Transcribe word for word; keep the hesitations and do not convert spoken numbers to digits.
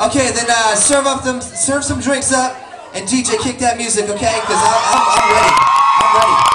Okay, then uh, serve up them, serve some drinks up, and D J kick that music, okay? Because I'm, I'm, I'm ready. I'm ready.